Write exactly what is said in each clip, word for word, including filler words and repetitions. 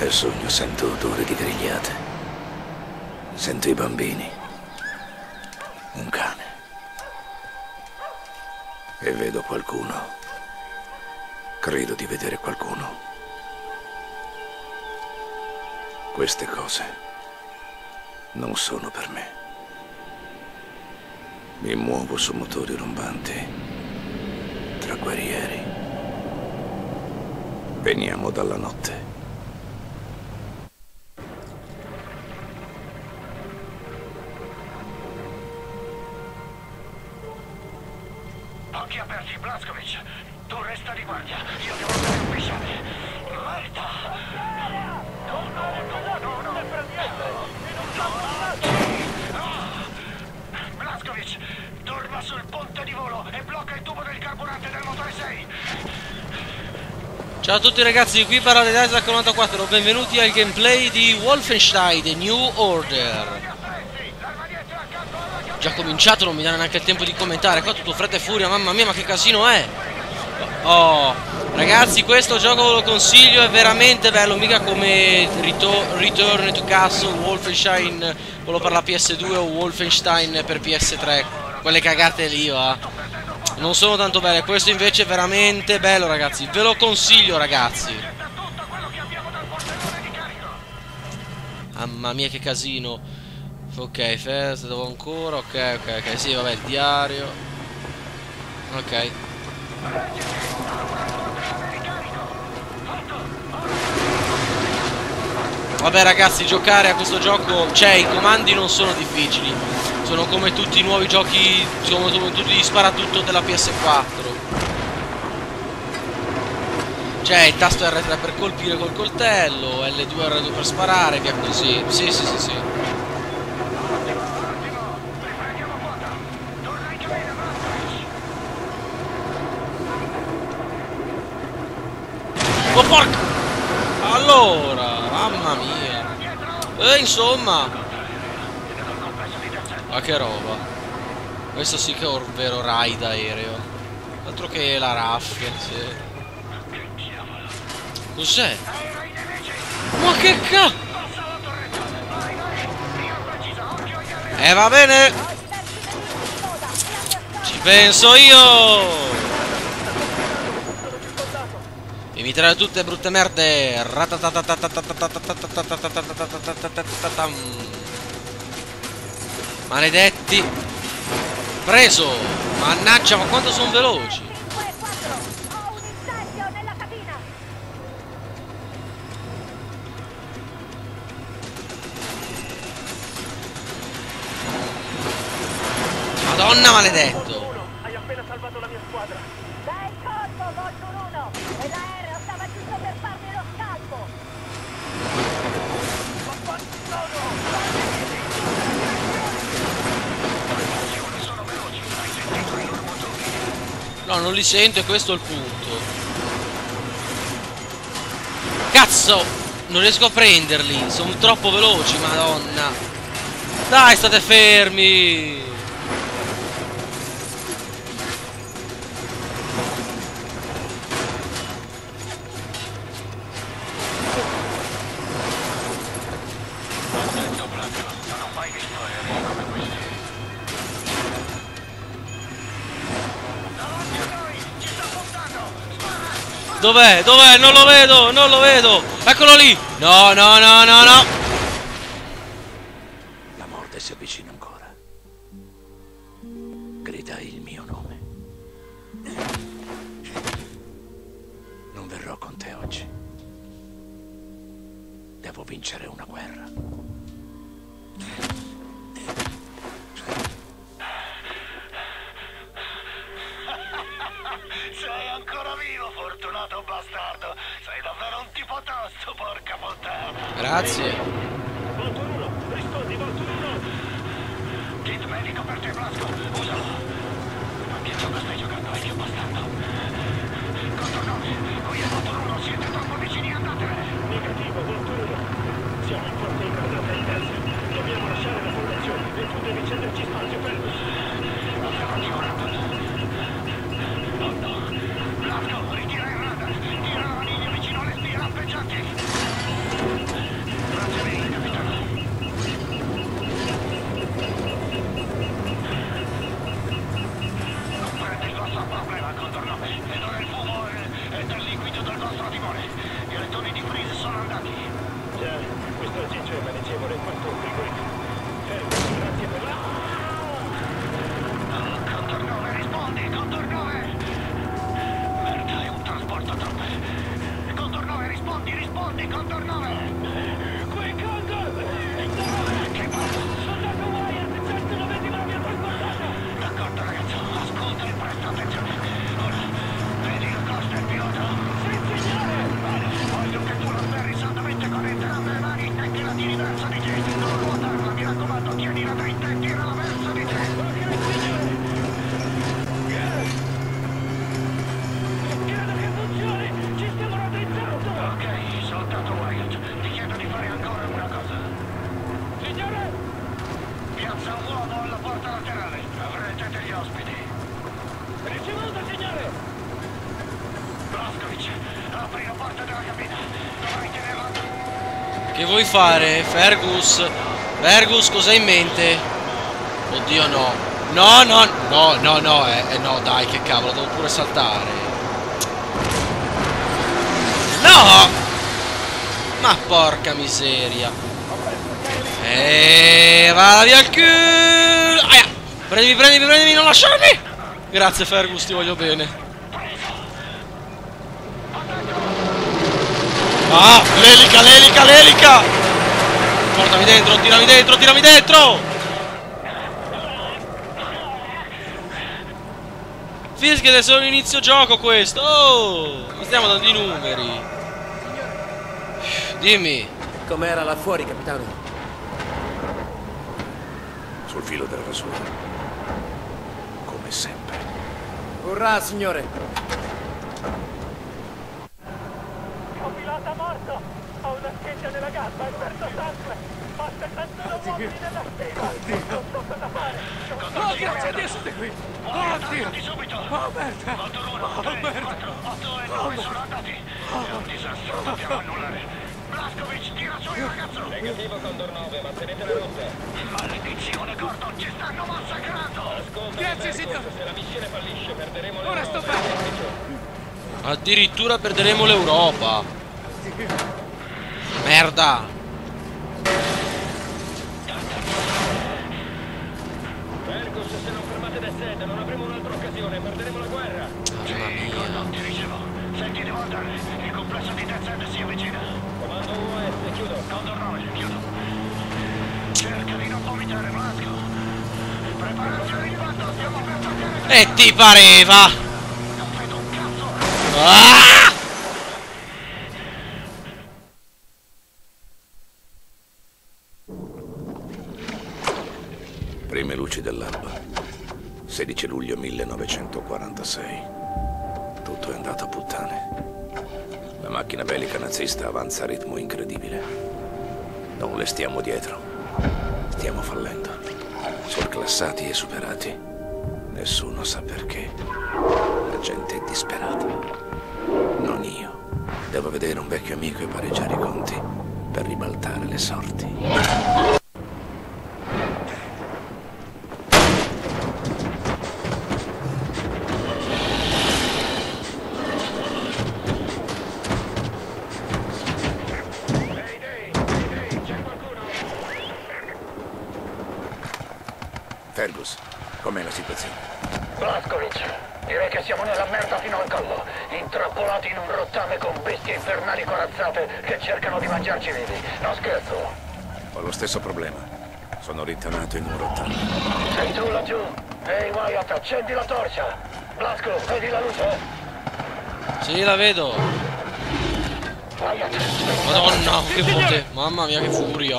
Nel sogno sento odore di grigliate. Sento i bambini. Un cane. E vedo qualcuno. Credo di vedere qualcuno. Queste cose non sono per me. Mi muovo su motori rombanti, tra guerrieri. Veniamo dalla notte. Occhi aperti, Blazkowicz. Tu resta di guardia. Io devo andare a ufficiale. Merda! No, no, no, no, no! Non è per niente! Blazkowicz, torna sul ponte di volo e blocca il tubo del carburante del motore sei. Ciao a tutti ragazzi, qui Parole di Isaac novantaquattro, benvenuti al gameplay di Wolfenstein The New Order. Già cominciato, non mi danno neanche il tempo di commentare, qua tutto fretta e furia, mamma mia, ma che casino è! Oh, ragazzi, questo gioco ve lo consiglio, è veramente bello, mica come Return, Return to Castle, Wolfenstein, quello per la P S due o Wolfenstein per P S tre, quelle cagate lì, va. Non sono tanto belle, questo invece è veramente bello, ragazzi, ve lo consiglio, ragazzi. Mamma mia, che casino. Ok, festa, devo ancora, ok, ok, ok, sì, vabbè, il diario. Ok. Vabbè ragazzi, giocare a questo gioco, cioè i comandi non sono difficili, sono come tutti i nuovi giochi, sono come tutti gli sparatutto della P S quattro. Cioè il tasto R tre per colpire col coltello, L due R due per sparare, via così. Sì, sì, sì, sì. Oh porca! Allora, mamma mia. E insomma. Ma che roba. Questo sì che è un vero raid aereo. Altro che la raffia, sì. Cos'è? Ma che ca... Eh va bene. Ci penso io. E mi trae tutte brutte merde. Maledetti. Preso. Mannaggia, ma quanto sono veloci. Madonna, maledetto. Hai appena salvato la mia squadra. Bel colpo, Voltur uno! E l'aereo stava giusto per farmi lo scalpo! Ma quanti sono? Sono veloci, hai sentito i loro motori? No, non li sento e questo è il punto. Cazzo! Non riesco a prenderli, sono troppo veloci, madonna. Dai, state fermi! Dov'è? Dov'è? Non lo vedo, non lo vedo. Eccolo lì. No, no, no, no, no. La morte si avvicina ancora. Gridai il mio nome. Non verrò con te oggi. Devo vincere una guerra. Sei ancora vivo, fortunato bastardo. Sei davvero un tipo tosto, porca puttana. Grazie. Voltur uno, rispondi, Voltur uno. Kit medico per te, Blasco. Usalo. Ma che gioco stai giocando, vecchio bastardo? Contornone, qui è Voltur uno, siete troppo vicini, andatevene. Negativo, Voltur uno. Siamo in forte inquadrata inversa. Dobbiamo lasciare la fondazione e tu devi cederci spazio, Fergus. Abbiamo divorato. Oh no. Blasco, ritira il radar. Tira la maniglia vicino alle spie lampeggianti. timone. I lettoni di freeze sono andati. Già, questo aggeggio è maneggevole quanto un frigorífico. Fermo, grazie per la... Oh, Condor nove, rispondi, Condor nove! Merda, è un trasporto troppe. Condor nove, rispondi, rispondi, Condor nove! Qui Condor! Che bello! Soldato Wyatt, centonove di mafia trasportata! D'accordo ragazzo, ascolta e presta attenzione. Ora, vedi il costo del pilota? Sì, signore! Bene, voglio che tu lo sferri saldamente con entrambe le mani e che la tiri verso di te. Non ruotarla, mi raccomando, tienila dritta e tirala verso di te. Ok, signore! Credo che funzioni! Ci stiamo raddrizzando! Ok, soldato Wyatt, ti chiedo di fare ancora una cosa. Signore! Piazza un uomo alla porta laterale. Avrete degli ospiti. Ricevuto, signore! Blazkowicz, apri la porta della cabina. Dovrai tenerla. Che vuoi fare? Fergus? Fergus, cosa hai in mente? Oddio no. No, no, no, no, no, eh, eh no, dai, che cavolo, devo pure saltare. No! Ma porca miseria. E va via il culo. Aia! Prendimi, prendimi, prendimi, non lasciarmi! Grazie Fergus, ti voglio bene. Ah, l'elica, l'elica, l'elica! Portami dentro, tirami dentro, tirami dentro! Fischia che è solo inizio gioco questo! Oh! Non stiamo dando i numeri! Dimmi! Com'era là fuori, capitano? Sul filo del rasura. Come sempre. Urrà, signore! Ho pilota morto! Ho una scheggia nella gamba e perso sangue! Ho settantuno uomini nella stiva! Non so cosa fare! Oh, grazie, adesso di qui! Aiutateci subito. Oh, merda! Condor uno, tre, quattro, otto e nove sono andati. È un disastro, dobbiamo annullare. Blazkowicz, tira su il ragazzo. Negativo, Condor nove, mantenete la rotta! Maledizione, Gordon, ci stanno massacrando. Ascolta, grazie, signor! Se la missione fallisce, perderemo l'Europa. Ora sto bene! Addirittura perderemo l'Europa! Merda! Fergus, se non fermate del sede, non avremo un'altra occasione, perderemo la guerra! Mamma mia! Gordon, ti ricevo. Senti, devo andare. Il complesso di Death End si avvicina. Comando U S, chiudo. Condor nove, chiudo. Cerca di non vomitare, Blasco. Prepararsi all'impatto, stiamo per toccare. E ti pareva! Non vedo un cazzo. Ah! Prime luci dell'alba. sedici luglio millenovecentoquarantasei. Tutto è andato a puttane. La macchina bellica nazista avanza a ritmo incredibile. Non le stiamo dietro. Stiamo fallendo. Surclassati e superati. Nessuno sa perché. La gente è disperata. Non io. Devo vedere un vecchio amico e pareggiare i conti per ribaltare le sorti. Fergus, com'è la situazione? Blazkowicz, direi che siamo nella merda fino al collo, intrappolati in un rottame con bestie infernali corazzate che cercano di mangiarci vivi. Non scherzo. Ho lo stesso problema. Sono rintonato in un rottame. Sei tu laggiù? Ehi Wyatt, accendi la torcia. Blasco, vedi la luce? Sì, la vedo! Wyatt, Madonna, che botte! Mamma mia, che furia!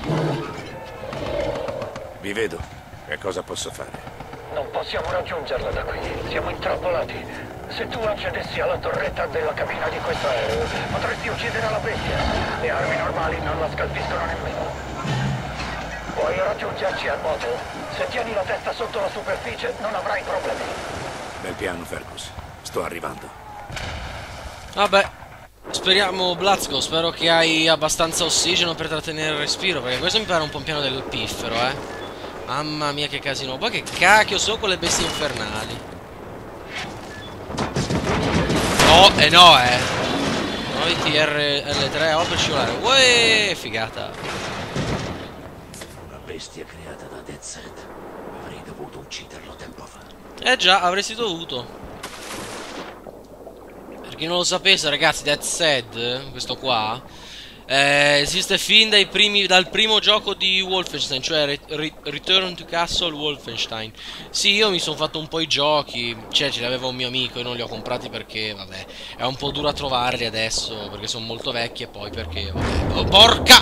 Vi vedo. Che cosa posso fare? non possiamo raggiungerla da qui. Siamo intrappolati. Se tu accedessi alla torretta della cabina di questo aereo, potresti uccidere la bestia. Le armi normali non la scalfiscono nemmeno. Puoi raggiungerci a nuoto. Se tieni la testa sotto la superficie, non avrai problemi. Bel piano, Fergus. Sto arrivando. Vabbè, speriamo, Blazko, spero che hai abbastanza ossigeno per trattenere il respiro, perché questo mi pare un po' un piano del piffero, eh. Mamma mia che casino. Poi che cacchio sono quelle bestie infernali. No, eh no, eh. No, I T R L tre O per scivolare. Uè, figata. Una bestia creata da Deathset. Avrei dovuto ucciderlo tempo fa. Eh già, avresti dovuto. Per chi non lo sapesse, ragazzi, Deathset, questo qua, eh, esiste fin dai primi, dal primo gioco di Wolfenstein, cioè Re Return to Castle Wolfenstein. Sì, io mi sono fatto un po' i giochi, cioè ce li aveva un mio amico e non li ho comprati perché, vabbè, è un po' duro a trovarli adesso, perché sono molto vecchi e poi perché, vabbè, oh, porca!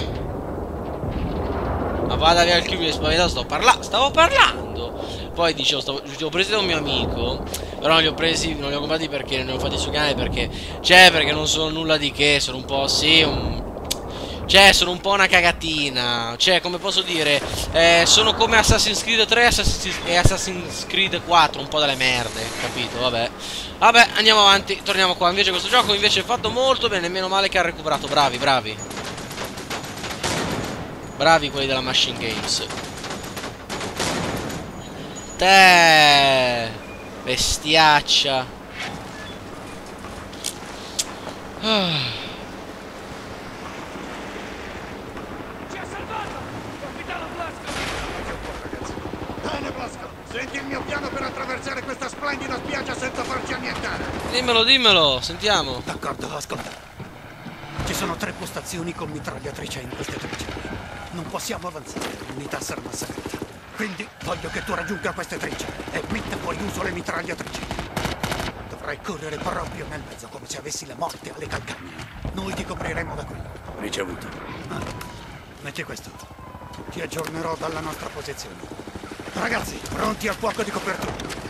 Ma vada via il chiuso, mi è spaventato, stavo parlando, stavo parlando! Poi dicevo, stavo, li ho presi da un mio amico, però non li ho presi, non li ho comprati perché non li ho fatti sul canale, perché, cioè, perché non sono nulla di che, sono un po', sì, un... Cioè, sono un po' una cagatina. Cioè, come posso dire, eh, sono come Assassin's Creed tre Assassin's e Assassin's Creed quattro, un po' delle merde, capito? Vabbè. Vabbè, andiamo avanti, torniamo qua. Invece questo gioco invece è fatto molto bene, meno male che ha recuperato. Bravi, bravi. Bravi quelli della Machine Games. Te bestiaccia. Ah. Bene, Blasco, senti il mio piano per attraversare questa splendida spiaggia senza farci annientare. Dimmelo, dimmelo, sentiamo. D'accordo, ascolta. Ci sono tre postazioni con mitragliatrice in queste trincee. Non possiamo avanzare, l'unità sarà massacrata. Quindi voglio che tu raggiunga queste trincee e metta fuori uso le mitragliatrici. Dovrai correre proprio nel mezzo, come se avessi la morte alle calcagna. Noi ti copriremo da qui. Ricevuto. Ah, metti questo. Ti aggiornerò dalla nostra posizione. Ragazzi, pronti al fuoco di copertura.